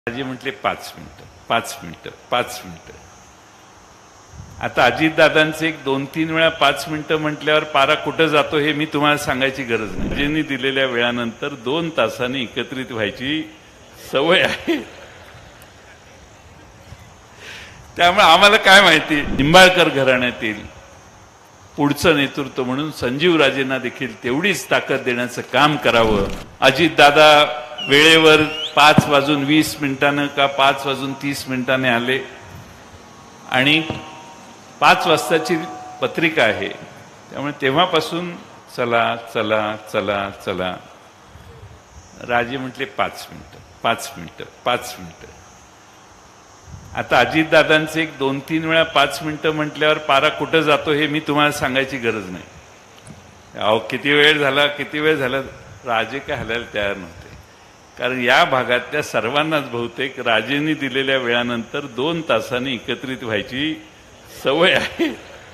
राजे म्हटले 5 मिनिटं 5 मिनिटं 5 मिनिटं। आता अजितदादांचे एक 2-3 वेळा 5 मिनिटं म्हटल्यावर पारा कुठं जातो हे मी तुम्हाला सांगायची गरज नाही। राजेंनी दिलेल्या वेळानंतर 2 तासांनी एकत्रित व्हायची सवय आहे। त्यामुळे आम्हाला काय माहिती, निंबाळकर घराण्यातील पुढचं नेतृत्व म्हणून संजीवराजेंना देखील तेवढीच ताकद देण्याचं काम करावं। अजितदादा वेळेवर 5:20 का 5:30 आले आणि 5 वाजताची पत्रिका आहे, त्यामुळे तेव्हापासून चला चला चला चला। राजे म्हटले 5 मिनिटं 5 मिनिटं 5 मिनिटं। आता अजितदादांचे एक 2-3 वेळा 5 मिनिटं म्हटल्यावर पारा कुठं जातो हे मी तुम्हाला सांगायची गरज नाही। अहो किती वेळ झाला राजे काय हलायला तयार नव्हते, कारण या भागातल्या सर्वांनाच बहुतेक राजेंनी दिलेल्या वेळानंतर 2 तासांनी एकत्रित व्हायची सवय आहे।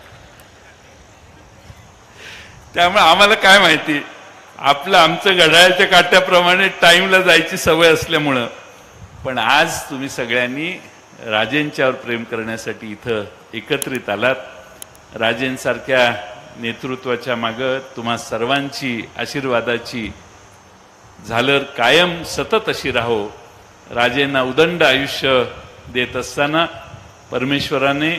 त्यामुळे आम्हाला काय माहिती, आमचं घड्याळाच्या काट्याप्रमाणे टाइमला जायची सवय असल्यामुळं। पण आज तुम्ही सगळ्यांनी राजेंच्यावर प्रेम करण्यासाठी इथं एकत्रित आलात। राजेंसारख्या नेतृत्वाच्या मागे तुम्हा सर्वांची आशीर्वादाची झालर कायम सतत अशी राहो। राजेंना उदंड आयुष्य देत असताना परमेश्वराने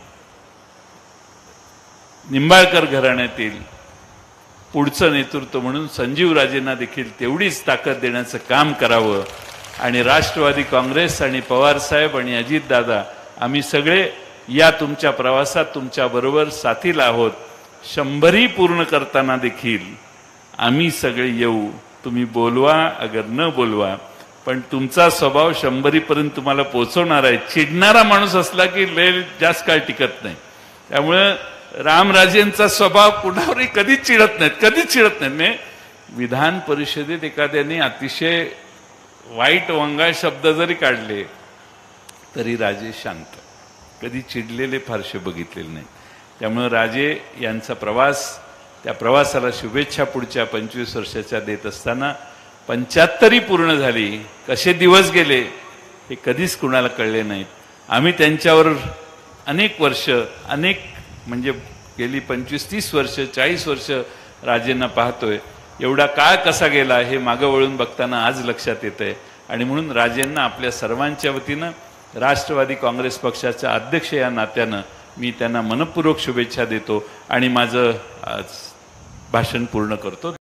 निंबाळकर घराण्यातील पुढचं नेतृत्व म्हणून संजीवराजेंना देखील तेवढीच ताकद देण्याचं काम करावं। आणि राष्ट्रवादी काँग्रेस आणि पवारसाहेब आणि अजितदादा आम्ही सगळे या तुमच्या प्रवासात तुमच्याबरोबर साथीला आहोत। 100 पूर्ण करताना देखील आम्ही सगळे येऊ। तुम्ही बोलवा अगर न बोलवा, पण तुमचा स्वभाव 100 पर्यंत तुम्हाला पोहोचवणार आहे। चिडणारा माणूस असला की लय जास्त काळ टिकत नाही। त्यामुळे रामराजेंचा स्वभाव कुणावरही कधीच चिडत नाहीत। विधान परिषदेत एखाद्याने अतिशय वाईट वंगाळ शब्द जरी काढले तरी राजे शांत, कधी चिडलेले फारसे बघितलेले नाही। त्यामुळे राजे यांचा प्रवास, त्या प्रवासाला शुभेच्छा पुढच्या 25 वर्षाच्या देत असताना 75 पूर्ण झाली। कसे दिवस गेले हे कधीच कुणाला कळले नाहीत। आम्ही त्यांच्यावर अनेक वर्ष म्हणजे गेली 25-30 वर्ष 40 वर्ष राजेंना पाहतोय। एवढा काळ कसा गेला हे मागं वळून बघताना आज लक्षात येतंय। आणि म्हणून राजेंना आपल्या सर्वांच्या वतीनं राष्ट्रवादी काँग्रेस पक्षाचा अध्यक्ष या नात्यानं मी त्यांना मनपूर्वक शुभेच्छा देतो आणि माझं भाषण पूर्ण करतो।